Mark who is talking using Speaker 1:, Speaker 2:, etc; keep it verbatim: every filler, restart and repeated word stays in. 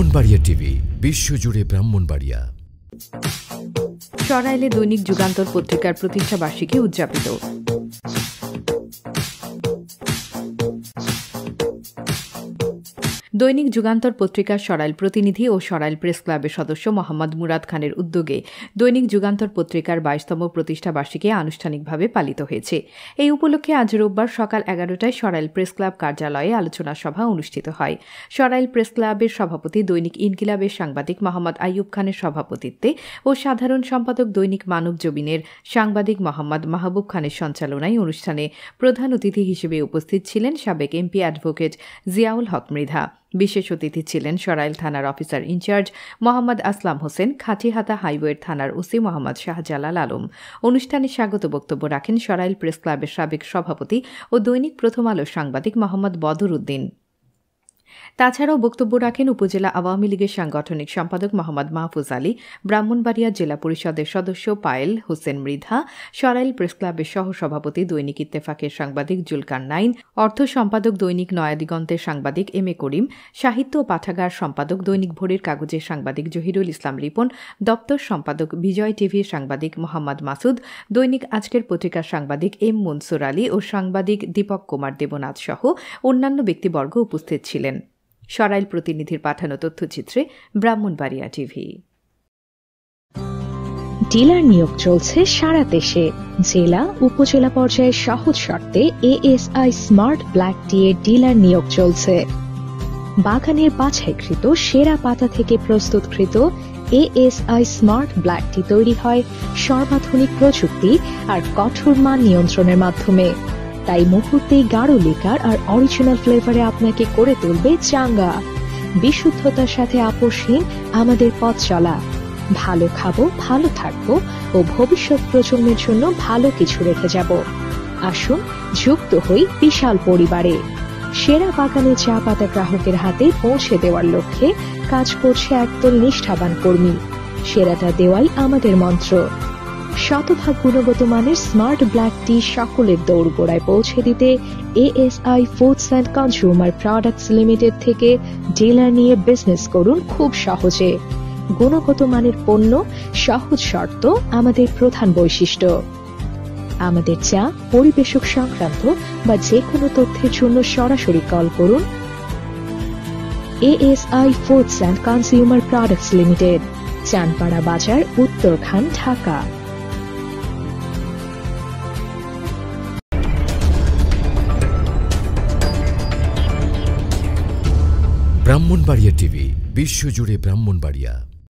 Speaker 1: Brahmanbaria TV বিশ্বজুড়ে ব্রাহ্মণবাড়িয়া।
Speaker 2: সরাইলে দৈনিক যুগান্তর পত্রিকার প্রতিষ্ঠা বার্ষিকী উদযাপিত। দৈনিক যুগান্তর পত্রিকার সরাইল প্রতিনিধি ও সরাইল প্রেস ক্লাবের সদস্য মোহাম্মদ মুরাদ খানের উদ্যোগে দৈনিক যুগান্তর পত্রিকার বাইশতম প্রতিষ্ঠা বার্ষিকী আনুষ্ঠানিকভাবে পালিত হয়েছে। এই উপলক্ষে আজ রোববার সকাল এগারোটায় সরাইল প্রেস ক্লাব কার্যালয়ে আলোচনা সভা অনুষ্ঠিত হয়। সরাইল প্রেস ক্লাবের সভাপতি দৈনিক ইনকিলাবের সাংবাদিক মোহাম্মদ আইয়ুব খানের সভাপতিত্বে ও সাধারণ সম্পাদক দৈনিক মানব জবিনের সাংবাদিক মোহাম্মদ মাহবুব খানের সঞ্চালনায় অনুষ্ঠানে প্রধান অতিথি হিসেবে উপস্থিত ছিলেন সাবেক এমপি অ্যাডভোকেট জিয়াউল হক মৃধা। বিশেষ অতিথি ছিলেন সরাইল থানার অফিসার ইনচার্জ মোহাম্মদ আসলাম হোসেন, খাটিহাতা হাইওয়ের থানার ওসি মোহাম্মদ শাহজালাল আলম। অনুষ্ঠানে স্বাগত বক্তব্য রাখেন সরাইল প্রেস ক্লাবের সাবেক সভাপতি ও দৈনিক প্রথম আলোর সাংবাদিক মোহাম্মদ বদর উদ্দিন। তাছাড়াও বক্তব্য রাখেন উপজেলা আওয়ামী লীগের সাংগঠনিক সম্পাদক মোহাম্মদ মাহফুজ আলী, ব্রাহ্মণবাড়িয়া জেলা পরিষদের সদস্য পায়েল হোসেন মৃধা, সরাইল প্রেস ক্লাবের সহসভাপতি দৈনিক ইত্তেফাকের সাংবাদিক জুলকার নাইন, অর্থ সম্পাদক দৈনিক নয়াদিগন্তের সাংবাদিক এম এ করিম, সাহিত্য ও পাঠাগার সম্পাদক দৈনিক ভোরের কাগজের সাংবাদিক জহিরুল ইসলাম রিপন, দপ্তর সম্পাদক বিজয় টিভির সাংবাদিক মোহাম্মদ মাসুদ, দৈনিক আজকের পত্রিকার সাংবাদিক এম মনসুর আলী ও সাংবাদিক দীপক কুমার দেবনাথ সহ অন্যান্য ব্যক্তিবর্গ উপস্থিত ছিলেন। সরাইল প্রতিনিধির পাঠানো তথ্যচিত্রে ব্রাহ্মণবাড়িয়া টিভি।
Speaker 3: ডিলার নিয়োগ চলছে সারা দেশে। জেলা উপজেলা পর্যায়ে সহজ শর্তে এএসআই স্মার্ট ব্ল্যাক টি এর ডিলার নিয়োগ চলছে। বাগানের বাছাইকৃত সেরা পাতা থেকে প্রস্তুতকৃত এএসআই স্মার্ট ব্ল্যাক টি তৈরি হয় সর্বাধুনিক প্রযুক্তি আর কঠোর মান নিয়ন্ত্রণের মাধ্যমে। তাই মুহূর্তেই গাঢ় লিকার আর অরিজিনাল ফ্লেভারে আপনাকে করে তুলবে চাঙ্গা। বিশুদ্ধতার সাথে আপোষহীন আমাদের পথ চলা। ভালো খাবো, ভালো থাকবো ও ভবিষ্যৎ প্রজন্মের জন্য ভালো কিছু রেখে যাব। আসুন যুক্ত হই বিশাল পরিবারে। সেরা বাগানে চা পাতা গ্রাহকের হাতে পৌঁছে দেওয়ার লক্ষ্যে কাজ করছে একদল নিষ্ঠাবান কর্মী। সেরাটা দেওয়াই আমাদের মন্ত্র। শতভাগ গুণগত মানের স্মার্ট ব্ল্যাক টি সকলের দৌড়গোড়ায় পৌঁছে দিতে ASI foods and consumer products limited থেকে ডিলার নিয়ে বিজনেস করুন খুব সহজে। গুণগত মানের পণ্য, সহজ শর্ত আমাদের প্রধান বৈশিষ্ট্য। আমাদের চা পরিবেশক সংক্রান্ত বা যে কোনো তথ্যের জন্য সরাসরি কল করুন ASI foods and consumer products limited, Chanpara Bazar, Uttarkhan, Dhaka.
Speaker 1: Brahmanbaria TV বিশ্বজুড়ে ব্রাহ্মণবাড়িয়া।